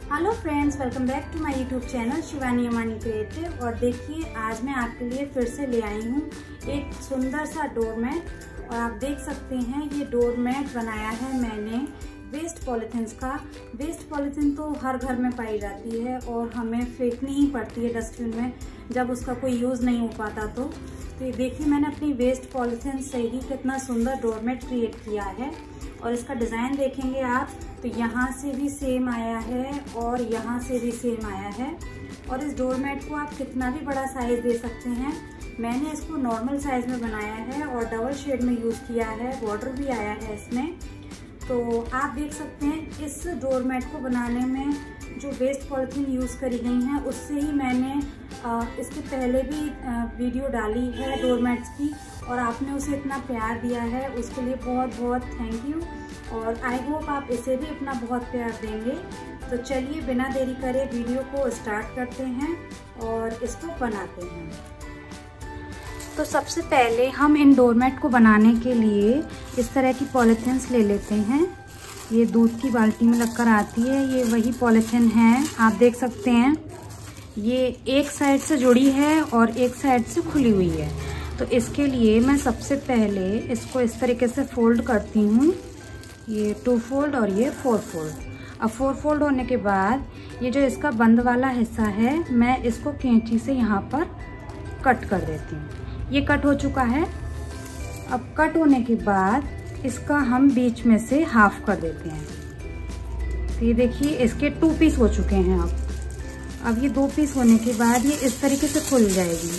Hello friends, welcome back to my YouTube channel Shivani Amani creative. और देखिए आज मैं आपके लिए फिर से ले आई हूँ एक सुंदर सा डोरमैट। और आप देख सकते हैं ये डोरमैट बनाया है मैंने वेस्ट पॉलीथिन्स का। वेस्ट पॉलीथिन तो हर घर में पाई जाती है और हमें फेंकनी ही पड़ती है डस्टबिन में जब उसका कोई यूज़ नहीं हो पाता। तो ये देखिए मैंने अपनी वेस्ट पॉलीथिन से ही कितना सुंदर डोरमैट क्रिएट किया है। और इसका डिज़ाइन देखेंगे आप तो यहाँ से भी सेम आया है और यहाँ से भी सेम आया है। और इस डोरमैट को आप कितना भी बड़ा साइज़ दे सकते हैं। मैंने इसको नॉर्मल साइज़ में बनाया है और डबल शेड में यूज़ किया है, बॉर्डर भी आया है इसमें। तो आप देख सकते हैं इस डोरमैट को बनाने में जो वेस्ट पॉलीथीन यूज़ करी गई हैं उससे ही मैंने इसके पहले भी वीडियो डाली है डोरमैट्स की और आपने उसे इतना प्यार दिया है, उसके लिए बहुत बहुत थैंक यू। और आई होप आप इसे भी अपना बहुत प्यार देंगे। तो चलिए बिना देरी करे वीडियो को स्टार्ट करते हैं और इसको बनाते हैं। तो सबसे पहले हम इन डोरमैट को बनाने के लिए इस तरह की पॉलीथिन्स ले लेते हैं। ये दूध की बाल्टी में लगकर आती है, ये वही पॉलीथिन है। आप देख सकते हैं ये एक साइड से जुड़ी है और एक साइड से खुली हुई है। तो इसके लिए मैं सबसे पहले इसको इस तरीके से फोल्ड करती हूँ, ये 2 फोल्ड और ये 4 फोल्ड। अब 4 फोल्ड होने के बाद ये जो इसका बंद वाला हिस्सा है मैं इसको कैंची से यहाँ पर कट कर देती हूँ। ये कट हो चुका है। अब कट होने के बाद इसका हम बीच में से हाफ कर देते हैं। तो ये देखिए इसके 2 पीस हो चुके हैं। अब ये 2 पीस होने के बाद ये इस तरीके से खुल जाएगी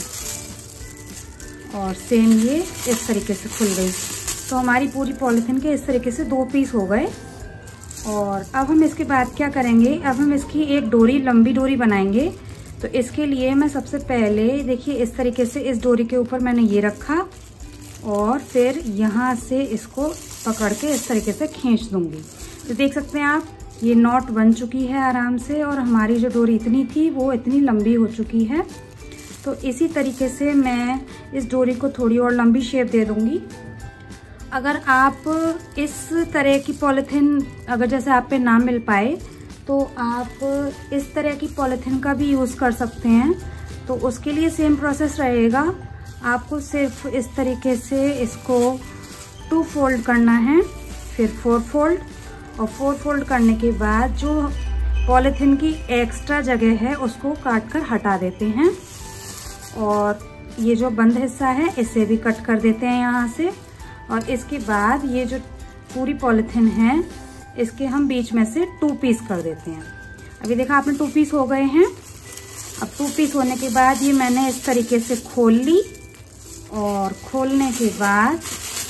और सेम ये इस तरीके से खुल गई। तो हमारी पूरी पॉलीथिन के इस तरीके से 2 पीस हो गए। और अब हम इसके बाद क्या करेंगे, अब हम इसकी एक डोरी, लंबी डोरी बनाएंगे। तो इसके लिए मैं सबसे पहले देखिए इस तरीके से इस डोरी के ऊपर मैंने ये रखा और फिर यहाँ से इसको पकड़ के इस तरीके से खींच दूंगी। तो देख सकते हैं आप ये नॉट बन चुकी है आराम से और हमारी जो डोरी इतनी थी वो इतनी लंबी हो चुकी है। तो इसी तरीके से मैं इस डोरी को थोड़ी और लंबी शेप दे दूंगी। अगर आप इस तरह की पॉलीथिन अगर जैसे आप पे ना मिल पाए तो आप इस तरह की पॉलीथिन का भी यूज़ कर सकते हैं। तो उसके लिए सेम प्रोसेस रहेगा। आपको सिर्फ इस तरीके से इसको 2 फोल्ड करना है, फिर 4 फोल्ड और 4 फोल्ड करने के बाद जो पॉलीथिन की एक्स्ट्रा जगह है उसको काट कर हटा देते हैं। और ये जो बंद हिस्सा है इसे भी कट कर देते हैं यहाँ से। और इसके बाद ये जो पूरी पॉलीथिन है इसके हम बीच में से 2 पीस कर देते हैं। अभी देखा आपने 2 पीस हो गए हैं। अब 2 पीस होने के बाद ये मैंने इस तरीके से खोल ली और खोलने के बाद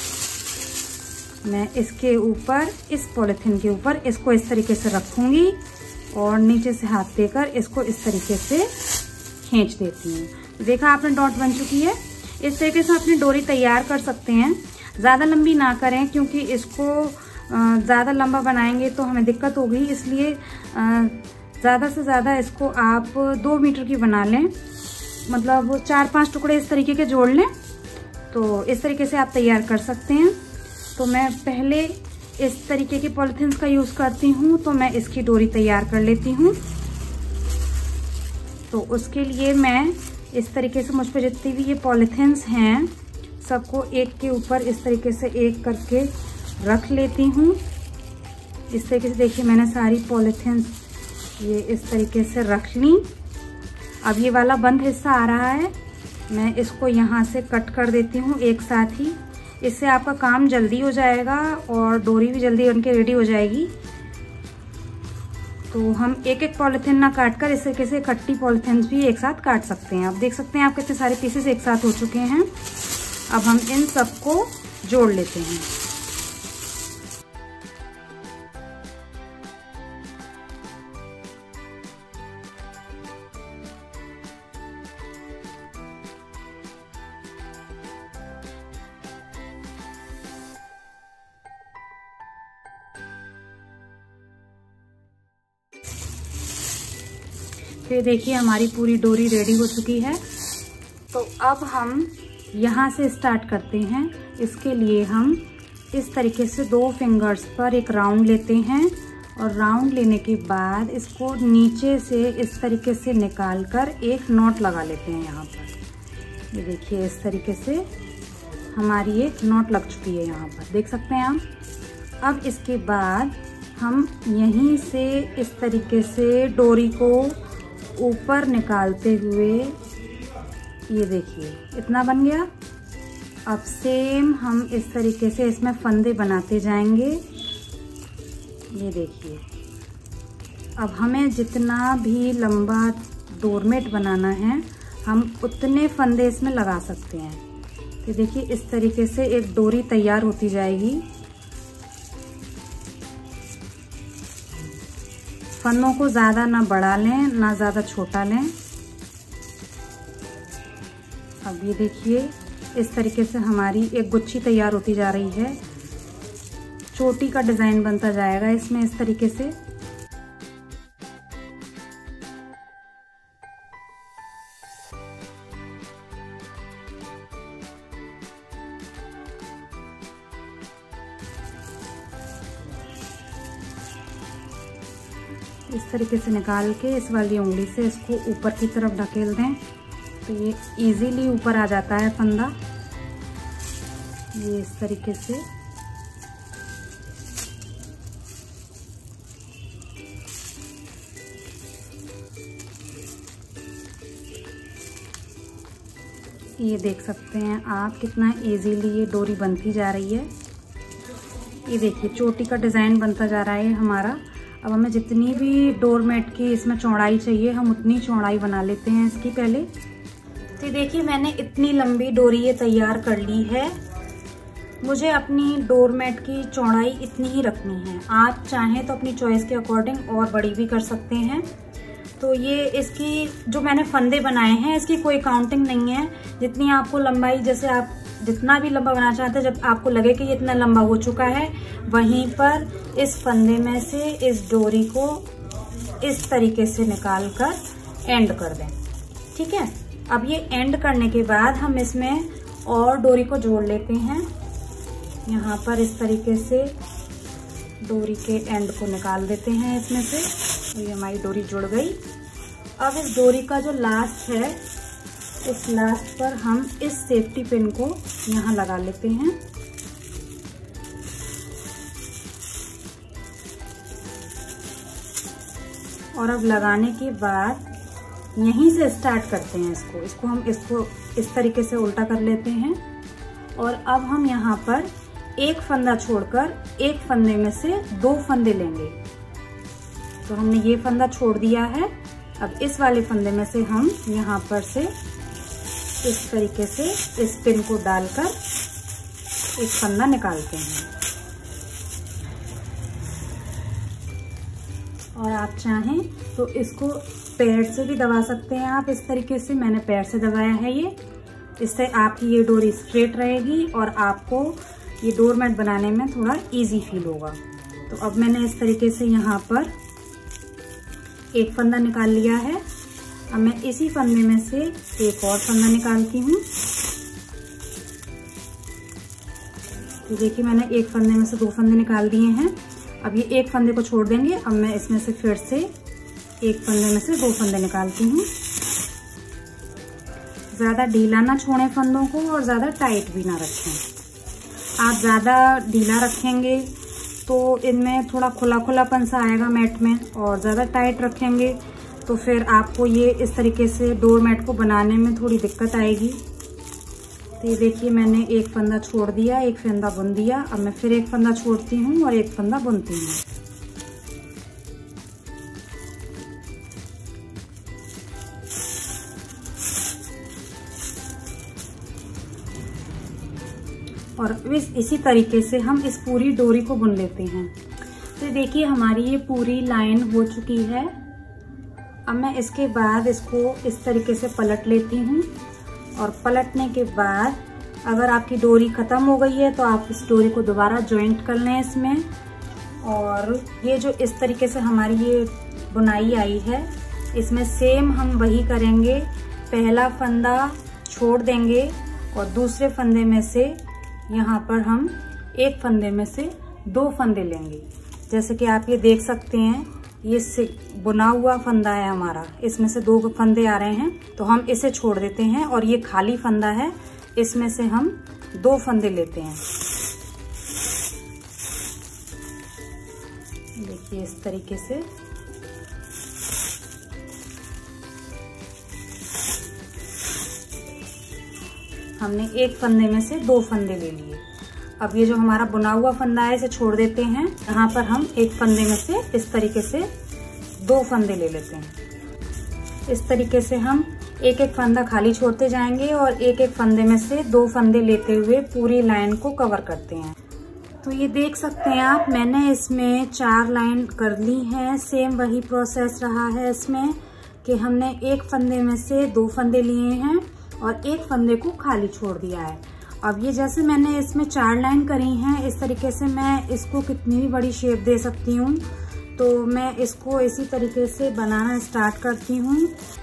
मैं इसके ऊपर, इस पॉलीथिन के ऊपर इसको इस तरीके से रखूंगी और नीचे से हाथ देकर इसको इस तरीके से खींच देती हूँ। देखा आपने डॉट बन चुकी है। इस तरीके से अपनी डोरी तैयार कर सकते हैं। ज़्यादा लंबी ना करें क्योंकि इसको ज़्यादा लंबा बनाएंगे तो हमें दिक्कत होगी, इसलिए ज़्यादा से ज़्यादा इसको आप 2 मीटर की बना लें, मतलब 4-5 टुकड़े इस तरीके के जोड़ लें। तो इस तरीके से आप तैयार कर सकते हैं। तो मैं पहले इस तरीके की पॉलीथिन्स का यूज़ करती हूँ, तो मैं इसकी डोरी तैयार कर लेती हूँ। तो उसके लिए मैं इस तरीके से मुझ पर जितनी भी ये पॉलीथिन्स हैं सबको एक के ऊपर इस तरीके से एक करके रख लेती हूँ। इस तरीके से देखिए मैंने सारी पॉलीथिन्स ये इस तरीके से रख ली। अब ये वाला बंद हिस्सा आ रहा है, मैं इसको यहाँ से कट कर देती हूँ एक साथ ही। इससे आपका काम जल्दी हो जाएगा और डोरी भी जल्दी बनके रेडी हो जाएगी। तो हम एक एक पॉलीथिन ना काट कर इस तरीके से इकट्ठी पॉलीथिन्स भी एक साथ काट सकते हैं। आप देख सकते हैं आप कितने सारे पीसेस एक साथ हो चुके हैं। अब हम इन सबको जोड़ लेते हैं। फिर देखिए हमारी पूरी डोरी रेडी हो चुकी है। तो अब हम यहाँ से स्टार्ट करते हैं। इसके लिए हम इस तरीके से 2 फिंगर्स पर एक राउंड लेते हैं और राउंड लेने के बाद इसको नीचे से इस तरीके से निकाल कर एक नॉट लगा लेते हैं यहाँ पर। ये देखिए इस तरीके से हमारी एक नॉट लग चुकी है, यहाँ पर देख सकते हैं आप। अब इसके बाद हम यहीं से इस तरीके से डोरी को ऊपर निकालते हुए, ये देखिए इतना बन गया। अब सेम हम इस तरीके से इसमें फंदे बनाते जाएंगे। ये देखिए अब हमें जितना भी लंबा डोरमेट बनाना है हम उतने फंदे इसमें लगा सकते हैं। तो देखिए इस तरीके से एक डोरी तैयार होती जाएगी। फंदों को ज़्यादा ना बड़ा लें ना ज़्यादा छोटा लें। अब ये देखिए इस तरीके से हमारी एक गुच्छी तैयार होती जा रही है। चोटी का डिज़ाइन बनता जाएगा इसमें इस तरीके से। इस तरीके से निकाल के इस वाली उंगली से इसको ऊपर की तरफ ढकेल दें तो ये इजीली ऊपर आ जाता है फंदा। ये इस तरीके से ये देख सकते हैं आप कितना इजीली ये डोरी बनती जा रही है। ये देखिए चोटी का डिज़ाइन बनता जा रहा है हमारा। अब हमें जितनी भी डोरमेट की इसमें चौड़ाई चाहिए हम उतनी चौड़ाई बना लेते हैं इसकी पहले। तो देखिए मैंने इतनी लंबी डोरी ये तैयार कर ली है। मुझे अपनी डोरमेट की चौड़ाई इतनी ही रखनी है। आप चाहें तो अपनी चॉइस के अकॉर्डिंग और बड़ी भी कर सकते हैं। तो ये इसकी जो मैंने फंदे बनाए हैं इसकी कोई काउंटिंग नहीं है। जितनी आपको लंबाई, जैसे आप जितना भी लंबा बनाना चाहते हैं, जब आपको लगे कि ये इतना लंबा हो चुका है वहीं पर इस फंदे में से इस डोरी को इस तरीके से निकाल कर एंड कर दें। ठीक है। अब ये एंड करने के बाद हम इसमें और डोरी को जोड़ लेते हैं। यहाँ पर इस तरीके से डोरी के एंड को निकाल देते हैं इसमें से। तो ये हमारी डोरी जुड़ गई। अब इस डोरी का जो लास्ट है इस लास्ट पर हम इस सेफ्टी पिन को यहाँ लगा लेते हैं। और अब लगाने के बाद यहीं से स्टार्ट करते हैं इसको हम इस तरीके से उल्टा कर लेते हैं। और अब हम यहाँ पर एक फंदा छोड़कर एक फंदे में से 2 फंदे लेंगे। तो हमने ये फंदा छोड़ दिया है। अब इस वाले फंदे में से हम यहाँ पर से इस तरीके से इस पिन को डालकर एक फंदा निकालते हैं। और आप चाहें तो इसको पैर से भी दबा सकते हैं आप इस तरीके से। मैंने पैर से दबाया है ये। इससे आपकी ये डोरी स्ट्रेट रहेगी और आपको ये डोरमेट बनाने में थोड़ा इजी फील होगा। तो अब मैंने इस तरीके से यहाँ पर एक फंदा निकाल लिया है। अब मैं इसी फंदे में से एक और फंदा निकालती हूँ। तो देखिए मैंने एक फंदे में से 2 फंदे निकाल दिए हैं। अब ये एक फंदे को छोड़ देंगे। अब मैं इसमें से फिर से एक फंदे में से 2 फंदे निकालती हूँ। ज्यादा ढीला ना छोड़ें फंदों को और ज्यादा टाइट भी ना रखें। आप ज्यादा ढीला रखेंगे तो इनमें थोड़ा खुला खुलापन सा आएगा मैट में, और ज्यादा टाइट रखेंगे तो फिर आपको ये इस तरीके से डोरमेट को बनाने में थोड़ी दिक्कत आएगी। तो ये देखिए मैंने एक फंदा छोड़ दिया, एक फंदा बुन दिया। अब मैं फिर एक फंदा छोड़ती हूँ और एक फंदा बुनती हूँ। और इसी तरीके से हम इस पूरी डोरी को बुन लेते हैं। तो देखिए हमारी ये पूरी लाइन हो चुकी है। अब मैं इसके बाद इसको इस तरीके से पलट लेती हूँ। और पलटने के बाद अगर आपकी डोरी खत्म हो गई है तो आप इस डोरी को दोबारा जॉइंट कर लें इसमें। और ये जो इस तरीके से हमारी ये बुनाई आई है इसमें सेम हम वही करेंगे। पहला फंदा छोड़ देंगे और दूसरे फंदे में से यहाँ पर हम एक फंदे में से 2 फंदे लेंगे। जैसे कि आप ये देख सकते हैं, ये बुना हुआ फंदा है हमारा, इसमें से 2 फंदे आ रहे हैं, तो हम इसे छोड़ देते हैं। और ये खाली फंदा है, इसमें से हम 2 फंदे लेते हैं। देखिए इस तरीके से हमने एक फंदे में से 2 फंदे ले लिए। अब ये जो हमारा बुना हुआ फंदा है इसे छोड़ देते हैं। यहाँ पर हम एक फंदे में से इस तरीके से 2 फंदे ले लेते हैं। इस तरीके से हम एक एक फंदा खाली छोड़ते जाएंगे और एक एक फंदे में से 2 फंदे लेते हुए पूरी लाइन को कवर करते हैं। तो ये देख सकते हैं आप, मैंने इसमें 4 लाइन कर ली हैं। सेम वही प्रोसेस रहा है इसमें कि हमने एक फंदे में से 2 फंदे लिए हैं और एक फंदे को खाली छोड़ दिया है। अब ये जैसे मैंने इसमें 4 लाइन करी हैं, इस तरीके से मैं इसको कितनी भी बड़ी शेप दे सकती हूँ। तो मैं इसको इसी तरीके से बनाना स्टार्ट करती हूँ।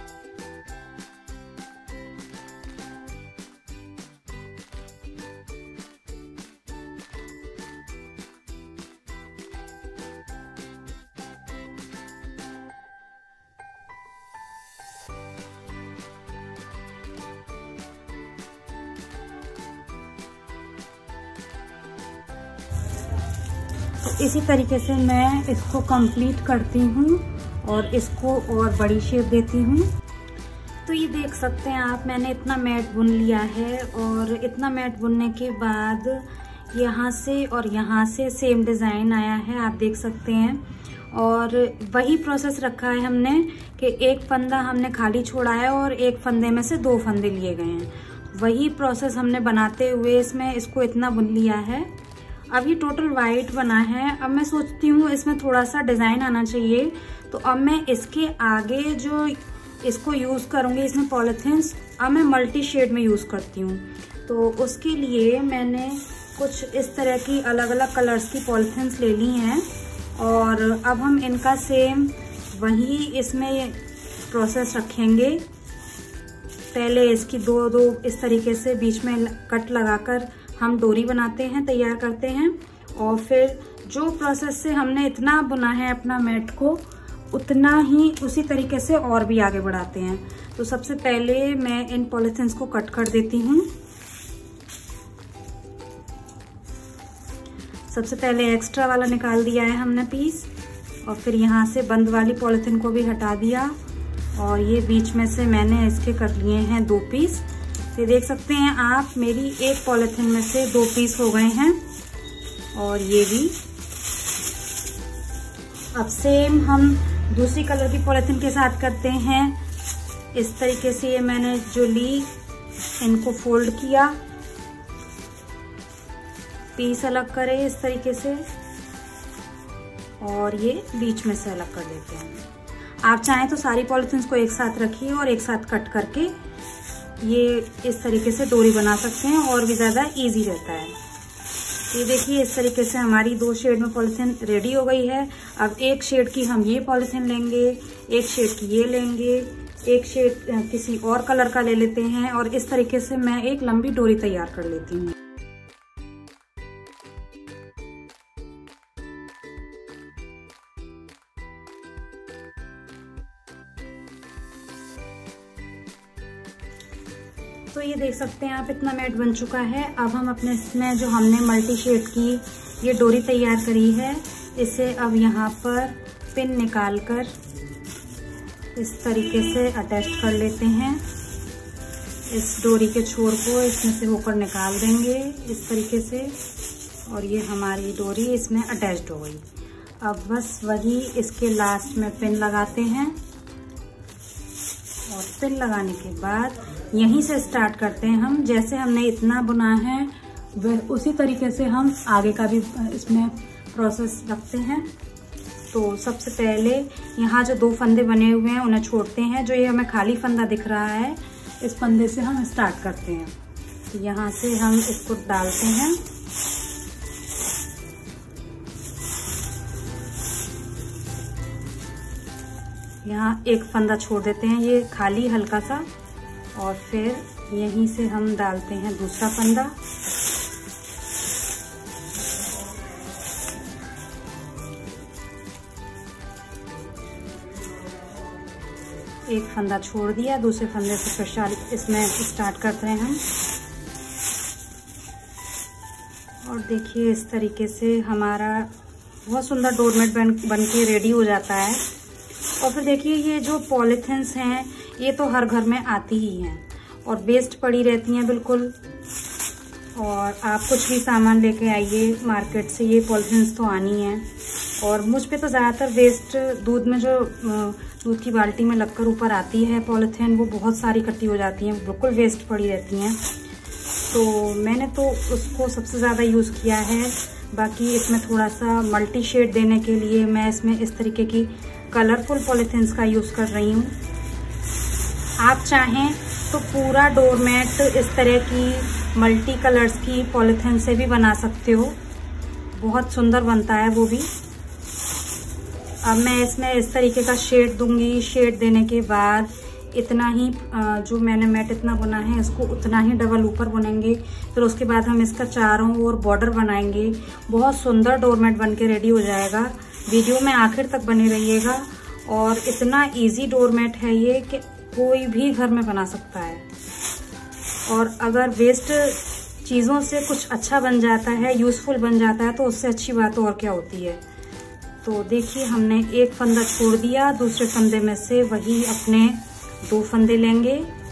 इसी तरीके से मैं इसको कंप्लीट करती हूँ और इसको और बड़ी शेप देती हूँ। तो ये देख सकते हैं आप, मैंने इतना मैट बुन लिया है और इतना मैट बुनने के बाद यहाँ से और यहाँ से सेम डिज़ाइन आया है, आप देख सकते हैं। और वही प्रोसेस रखा है हमने कि एक फंदा हमने खाली छोड़ा है और एक फंदे में से 2 फंदे लिए गए हैं। वही प्रोसेस हमने बनाते हुए इसमें इसको इतना बुन लिया है। अब ये टोटल वाइट बना है। अब मैं सोचती हूँ इसमें थोड़ा सा डिज़ाइन आना चाहिए, तो अब मैं इसके आगे जो इसको यूज़ करूँगी, इसमें पॉलीथिन्स अब मैं मल्टी शेड में यूज़ करती हूँ। तो उसके लिए मैंने कुछ इस तरह की अलग अलग कलर्स की पॉलीथिन्स ले ली हैं और अब हम इनका सेम वही इसमें प्रोसेस रखेंगे। पहले इसकी 2 इस तरीके से बीच में कट लगाकर हम डोरी बनाते हैं, तैयार करते हैं। और फिर जो प्रोसेस से हमने इतना बुना है अपना मैट को, उतना ही उसी तरीके से और भी आगे बढ़ाते हैं। तो सबसे पहले मैं इन पॉलीथिन्स को कट कर देती हूँ। सबसे पहले एक्स्ट्रा वाला निकाल दिया है हमने पीस, और फिर यहाँ से बंद वाली पॉलीथिन को भी हटा दिया और ये बीच में से मैंने इसके कर लिए हैं 2 पीस। ये देख सकते हैं आप, मेरी एक पॉलीथिन में से 2 पीस हो गए हैं और ये भी। अब सेम हम दूसरी कलर की पॉलीथिन के साथ करते हैं। इस तरीके से ये मैंने जो ली, इनको फोल्ड किया, पीस अलग करे इस तरीके से और ये बीच में से अलग कर देते हैं। आप चाहें तो सारी पॉलीथिन्स को एक साथ रखिए और एक साथ कट करके ये इस तरीके से डोरी बना सकते हैं और भी ज़्यादा इजी रहता है। ये देखिए इस तरीके से हमारी 2 शेड में पॉलीथिन रेडी हो गई है। अब एक शेड की हम ये पॉलीथिन लेंगे, एक शेड की ये लेंगे, एक शेड किसी और कलर का ले लेते हैं और इस तरीके से मैं एक लंबी डोरी तैयार कर लेती हूँ। तो ये देख सकते हैं आप, इतना मैट बन चुका है। अब हम अपने इसमें जो हमने मल्टी शेड की ये डोरी तैयार करी है, इसे अब यहाँ पर पिन निकाल कर इस तरीके से अटैच कर लेते हैं। इस डोरी के छोर को इसमें से होकर निकाल देंगे इस तरीके से और ये हमारी डोरी इसमें अटैच्ड हो गई। अब बस वही इसके लास्ट में पिन लगाते हैं और पिन लगाने के बाद यहीं से स्टार्ट करते हैं हम। जैसे हमने इतना बुना है वह उसी तरीके से हम आगे का भी इसमें प्रोसेस रखते हैं। तो सबसे पहले यहाँ जो 2 फंदे बने हुए हैं उन्हें छोड़ते हैं। जो ये हमें खाली फंदा दिख रहा है, इस फंदे से हम स्टार्ट करते हैं। तो यहाँ से हम इसको डालते हैं, यहाँ एक फंदा छोड़ देते हैं ये खाली हल्का सा, और फिर यहीं से हम डालते हैं दूसरा फंदा। एक फंदा छोड़ दिया, दूसरे फंदे से फिर इसमें स्टार्ट करते हैं हम। और देखिए इस तरीके से हमारा बहुत सुंदर डोरमेट बन के रेडी हो जाता है। और फिर देखिए ये जो पॉलीथिन्स हैं ये तो हर घर में आती ही हैं और वेस्ट पड़ी रहती हैं बिल्कुल। और आप कुछ भी सामान लेके आइए मार्केट से, ये पॉलीथिन्स तो आनी है। और मुझ पे तो ज़्यादातर वेस्ट दूध में जो दूध की बाल्टी में लगकर ऊपर आती है पॉलीथिन, वो बहुत सारी इकट्ठी हो जाती हैं, बिल्कुल वेस्ट पड़ी रहती हैं। तो मैंने तो उसको सबसे ज़्यादा यूज़ किया है। बाकी इसमें थोड़ा सा मल्टी शेड देने के लिए मैं इसमें इस तरीके की कलरफुल पॉलीथिन्स का यूज़ कर रही हूँ। आप चाहें तो पूरा डोरमेट इस तरह की मल्टी कलर्स की पॉलीथिन से भी बना सकते हो, बहुत सुंदर बनता है वो भी। अब मैं इसमें इस तरीके का शेड दूंगी। शेड देने के बाद इतना ही जो मैंने मैट इतना बुना है इसको उतना ही डबल ऊपर बुनेंगे। फिर उसके बाद हम इसका चारों ओर बॉर्डर बनाएंगे। बहुत सुंदर डोरमेट बन के रेडी हो जाएगा। वीडियो में आखिर तक बने रहिएगा। और इतना इजी डोरमेट है ये कि कोई भी घर में बना सकता है। और अगर वेस्ट चीज़ों से कुछ अच्छा बन जाता है, यूजफुल बन जाता है, तो उससे अच्छी बात और क्या होती है। तो देखिए हमने एक फंदा छोड़ दिया, दूसरे फंदे में से वही अपने 2 फंदे लेंगे।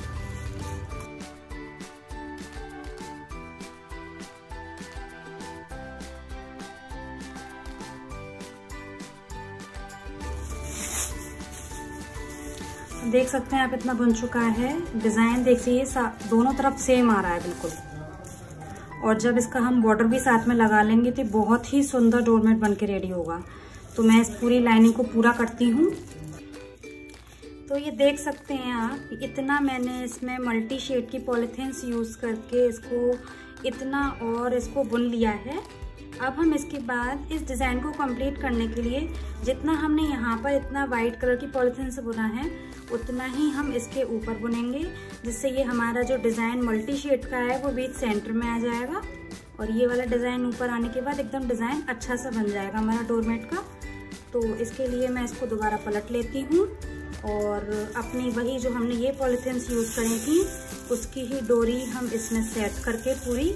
देख सकते हैं आप इतना बन चुका है। डिजाइन देखिए दोनों तरफ सेम आ रहा है बिल्कुल। और जब इसका हम बॉर्डर भी साथ में लगा लेंगे तो बहुत ही सुंदर डोरमेट बन के रेडी होगा। तो मैं इस पूरी लाइनिंग को पूरा करती हूँ। तो ये देख सकते हैं आप, इतना मैंने इसमें मल्टी शेड की पॉलीथिन्स यूज करके इसको इतना और इसको बुन लिया है। अब हम इसके बाद इस डिजाइन को कंप्लीट करने के लिए जितना हमने यहाँ पर इतना वाइट कलर की पॉलीथिन से बुना है उतना ही हम इसके ऊपर बुनेंगे, जिससे ये हमारा जो डिजाइन मल्टी शेड का है वो बीच सेंटर में आ जाएगा। और ये वाला डिजाइन ऊपर आने के बाद एकदम डिजाइन अच्छा सा बन जाएगा हमारा डोरमेट का। तो इसके लिए मैं इसको दोबारा पलट लेती हूँ और अपनी वही जो हमने ये पॉलीथिन्स यूज करी थी उसकी ही डोरी हम इसमें सेट करके पूरी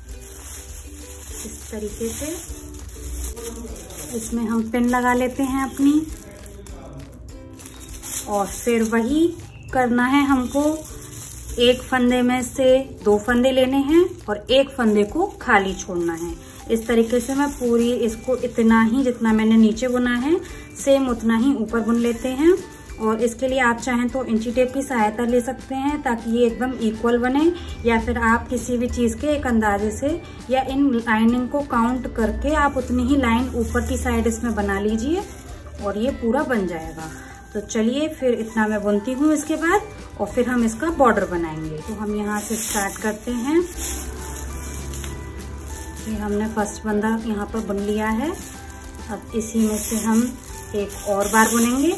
इस तरीके से इसमें हम पिन लगा लेते हैं अपनी। और फिर वही करना है हमको, एक फंदे में से 2 फंदे लेने हैं और एक फंदे को खाली छोड़ना है। इस तरीके से मैं पूरी इसको इतना ही जितना मैंने नीचे बुना है सेम उतना ही ऊपर बुन लेते हैं। और इसके लिए आप चाहें तो इंची टेप की सहायता ले सकते हैं ताकि ये एकदम इक्वल बने, या फिर आप किसी भी चीज के एक अंदाजे से या इन लाइनिंग को काउंट करके आप उतनी ही लाइन ऊपर की साइड इसमें बना लीजिए और ये पूरा बन जाएगा। तो चलिए फिर इतना मैं बुनती हूँ इसके बाद और फिर हम इसका बॉर्डर बनाएंगे। तो हम यहाँ से स्टार्ट करते हैं। ये हमने फर्स्ट फंदा यहाँ पर बुन लिया है। अब इसी में से हम एक और बार बुनेंगे।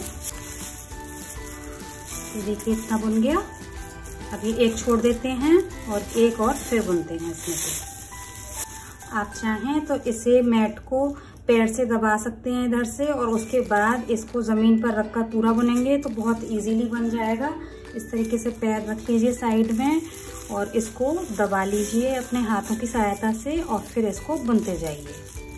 देखिए इतना बुन गया। अब ये एक छोड़ देते हैं और एक और फिर बुनते हैं इसमें से। आप चाहें तो इसे मैट को पैर से दबा सकते हैं इधर से और उसके बाद इसको जमीन पर रखकर पूरा बुनेंगे तो बहुत इजीली बन जाएगा। इस तरीके से पैर रख लीजिए साइड में और इसको दबा लीजिए अपने हाथों की सहायता से और फिर इसको बुनते जाइए।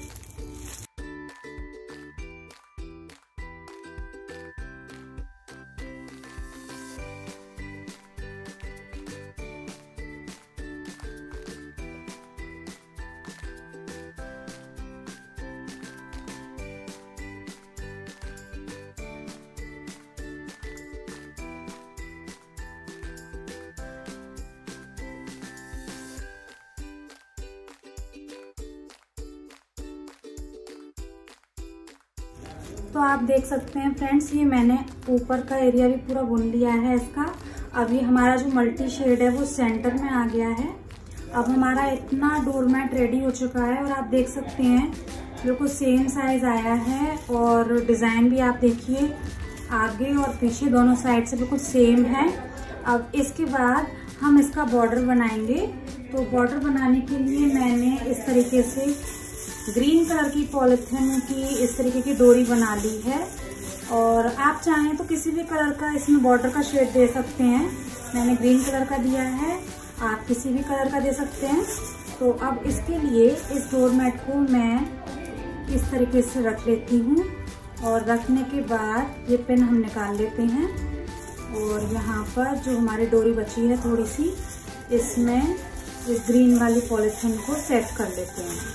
तो आप देख सकते हैं फ्रेंड्स, ये मैंने ऊपर का एरिया भी पूरा बुन लिया है इसका। अब ये हमारा जो मल्टी शेड है वो सेंटर में आ गया है। अब हमारा इतना डोरमेट रेडी हो चुका है और आप देख सकते हैं बिल्कुल सेम साइज आया है और डिजाइन भी आप देखिए आगे और पीछे दोनों साइड से बिल्कुल सेम है। अब इसके बाद हम इसका बॉर्डर बनाएंगे। तो बॉर्डर बनाने के लिए मैंने इस तरीके से ग्रीन कलर की पॉलिथीन की इस तरीके की डोरी बना ली है और आप चाहें तो किसी भी कलर का इसमें बॉर्डर का शेड दे सकते हैं। मैंने ग्रीन कलर का दिया है, आप किसी भी कलर का दे सकते हैं। तो अब इसके लिए इस डोरमेट को मैं इस तरीके से रख लेती हूँ और रखने के बाद ये पिन हम निकाल लेते हैं और यहाँ पर जो हमारी डोरी बची है थोड़ी सी, इसमें इस ग्रीन वाली पॉलिथीन को सेट कर लेते हैं।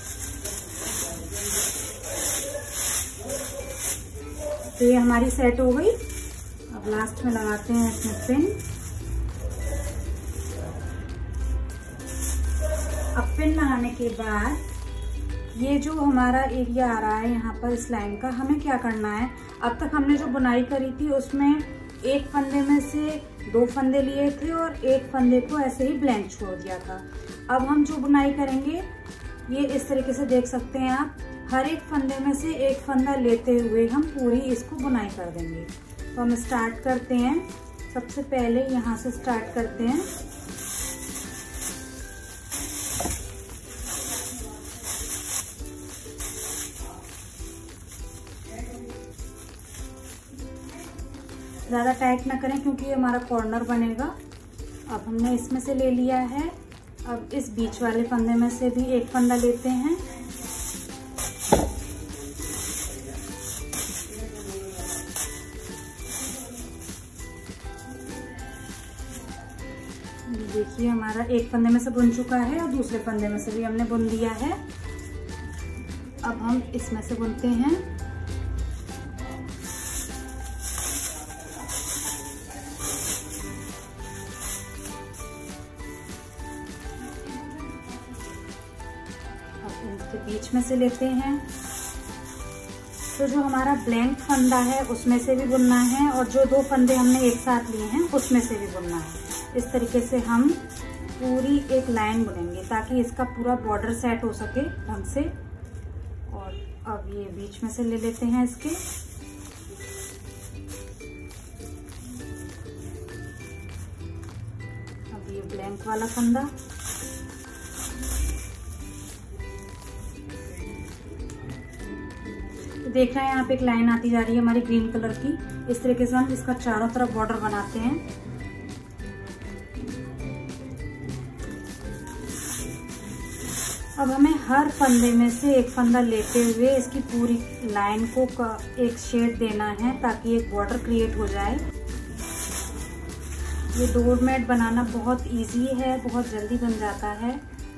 तो ये हमारी सेट हो गई। अब लास्ट में लगाते हैं इसमें पिन। अब पिन लगाने के बाद ये जो हमारा एरिया आ रहा है यहाँ पर इस लाइन का, हमें क्या करना है, अब तक हमने जो बुनाई करी थी उसमें एक फंदे में से 2 फंदे लिए थे और एक फंदे को ऐसे ही ब्लैंक छोड़ दिया था। अब हम जो बुनाई करेंगे ये इस तरीके से देख सकते हैं आप, हर एक फंदे में से एक फंदा लेते हुए हम पूरी इसको बुनाई कर देंगे। तो हम स्टार्ट करते हैं। सबसे पहले यहाँ से स्टार्ट करते हैं। ज़्यादा टाइट ना करें क्योंकि ये हमारा कॉर्नर बनेगा। अब हमने इसमें से ले लिया है। अब इस बीच वाले फंदे में से भी एक फंदा लेते हैं। देखिए हमारा एक फंदे में से बुन चुका है और दूसरे फंदे में से भी हमने बुन दिया है। अब हम इसमें से बुनते हैं। अब इसके बीच में से लेते हैं। तो जो हमारा ब्लैंक फंदा है उसमें से भी बुनना है और जो 2 फंदे हमने एक साथ लिए हैं उसमें से भी बुनना है। इस तरीके से हम पूरी एक लाइन बुनेंगे ताकि इसका पूरा बॉर्डर सेट हो सके ढंग से। और अब ये बीच में से ले लेते हैं इसके। अब ये ब्लैंक वाला फंदा, तो देख रहे हैं यहाँ पे एक लाइन आती जा रही है हमारी ग्रीन कलर की। इस तरीके से हम इसका चारों तरफ बॉर्डर बनाते हैं। अब हमें हर फंदे में से एक फंदा लेते हुए इसकी पूरी लाइन को एक शेड देना है ताकि एक बॉर्डर क्रिएट हो जाए। ये डोरमेट बनाना बहुत इजी है, बहुत जल्दी बन जाता है।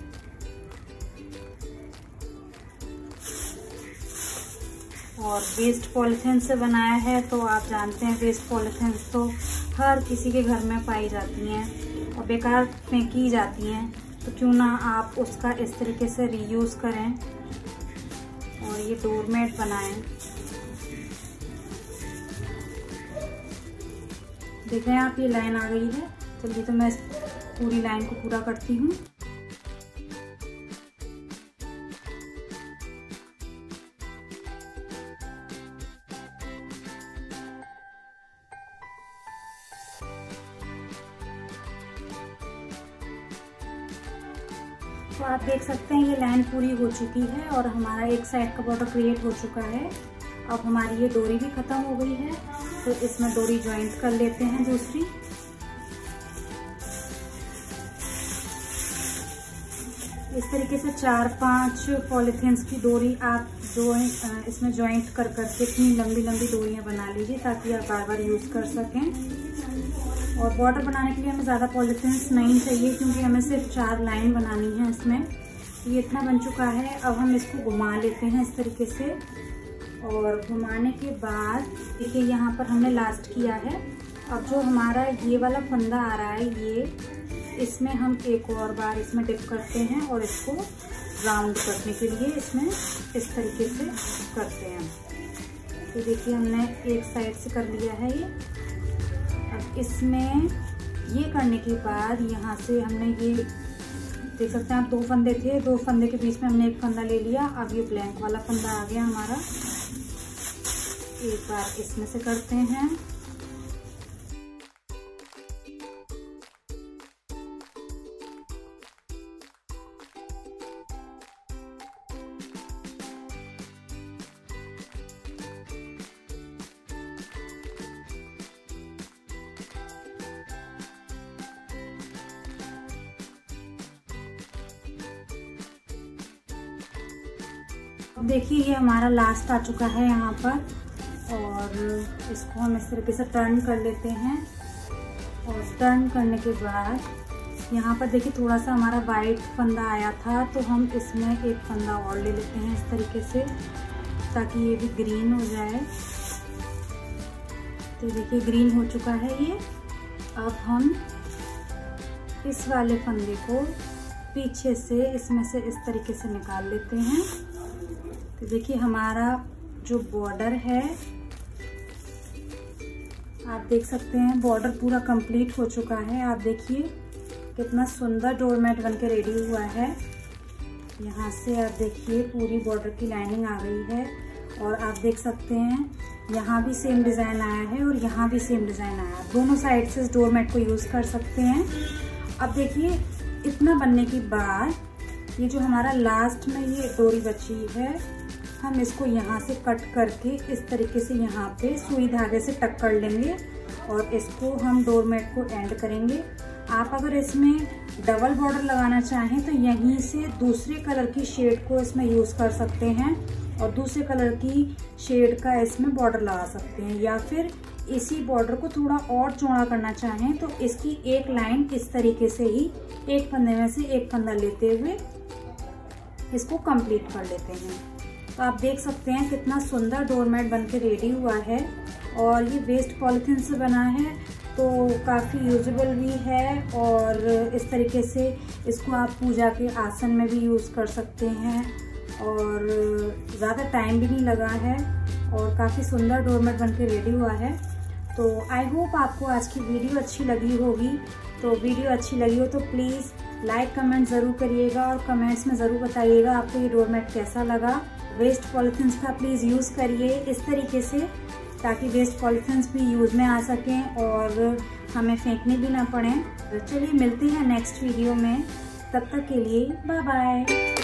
और वेस्ट पॉलिथीन से बनाया है तो आप जानते हैं वेस्ट पॉलिथीन तो हर किसी के घर में पाई जाती हैं और बेकार फेंकी जाती हैं। तो क्यों ना आप उसका इस तरीके से रीयूज करें और ये डोरमेट बनाएं। देख रहे हैं आप, ये लाइन आ गई है। चलिए तो मैं पूरी लाइन को पूरा करती हूँ। तो आप देख सकते हैं ये लाइन पूरी हो चुकी है और हमारा एक साइड का बॉर्डर क्रिएट हो चुका है। अब हमारी ये डोरी भी खत्म हो गई है तो इसमें डोरी ज्वाइंट कर लेते हैं दूसरी। इस तरीके से 4-5 पॉलीथीन्स की डोरी आप जो इसमें ज्वाइंट कर करके इतनी लंबी लंबी डोरियां बना लीजिए ताकि आप बार बार यूज कर सकें। और बॉर्डर बनाने के लिए हमें ज़्यादा पॉलीथीन्स नहीं चाहिए क्योंकि हमें सिर्फ 4 लाइन बनानी है इसमें। ये इतना बन चुका है। अब हम इसको घुमा लेते हैं इस तरीके से और घुमाने के बाद देखिए यहाँ पर हमने लास्ट किया है। अब जो हमारा ये वाला फंदा आ रहा है ये, इसमें हम एक और बार इसमें डिप करते हैं और इसको राउंड करने के लिए इसमें इस तरीके से करते हैं। तो देखिए हमने एक साइड से कर लिया है ये। अब इसमें ये करने के बाद यहाँ से हमने ये देख सकते हैं आप 2 फंदे थे, 2 फंदे के बीच में हमने एक फंदा ले लिया। अब ये ब्लैंक वाला फंदा आ गया हमारा। एक बार इसमें से करते हैं। देखिए ये हमारा लास्ट आ चुका है यहाँ पर, और इसको हम इस तरीके से टर्न कर लेते हैं। और टर्न करने के बाद यहाँ पर देखिए थोड़ा सा हमारा वाइट फंदा आया था, तो हम इसमें एक फंदा और ले लेते हैं इस तरीके से, ताकि ये भी ग्रीन हो जाए। तो देखिए ग्रीन हो चुका है ये। अब हम इस वाले फंदे को पीछे से इसमें से इस तरीके से निकाल लेते हैं। तो देखिए हमारा जो बॉर्डर है, आप देख सकते हैं बॉर्डर पूरा कंप्लीट हो चुका है। आप देखिए कितना सुंदर डोरमेट बनके रेडी हुआ है। यहाँ से आप देखिए पूरी बॉर्डर की लाइनिंग आ गई है, और आप देख सकते हैं यहाँ भी सेम डिज़ाइन आया है और यहाँ भी सेम डिज़ाइन आया है। दोनों साइड से इस डोरमेट को यूज़ कर सकते हैं। अब देखिए इतना बनने के बाद ये जो हमारा लास्ट में ये डोरी बची है, हम इसको यहाँ से कट करके इस तरीके से यहाँ पे सुई धागे से टक कर लेंगे, और इसको हम डोरमेट को एंड करेंगे। आप अगर इसमें डबल बॉर्डर लगाना चाहें तो यहीं से दूसरे कलर की शेड को इसमें यूज़ कर सकते हैं, और दूसरे कलर की शेड का इसमें बॉर्डर लगा सकते हैं। या फिर इसी बॉर्डर को थोड़ा और चौड़ा करना चाहें तो इसकी एक लाइन इस तरीके से ही एक फंदे में से एक फंदा लेते हुए इसको कंप्लीट कर लेते हैं। तो आप देख सकते हैं कितना सुंदर डोरमेट बनके रेडी हुआ है, और ये वेस्ट पॉलीथीन से बना है, तो काफ़ी यूजेबल भी है। और इस तरीके से इसको आप पूजा के आसन में भी यूज़ कर सकते हैं, और ज़्यादा टाइम भी नहीं लगा है, और काफ़ी सुंदर डोरमेट बनके रेडी हुआ है। तो आई होप आपको आज की वीडियो अच्छी लगी होगी। तो वीडियो अच्छी लगी हो तो प्लीज़ लाइक कमेंट ज़रूर करिएगा, और कमेंट्स में ज़रूर बताइएगा आपको ये डोरमेट कैसा लगा। वेस्ट पॉलीथीन्स का प्लीज़ यूज़ करिए इस तरीके से, ताकि वेस्ट पॉलीथीन्स भी यूज़ में आ सकें और हमें फेंकने भी ना पड़े। तो चलिए मिलते हैं नेक्स्ट वीडियो में, तब तक के लिए बाय बाय।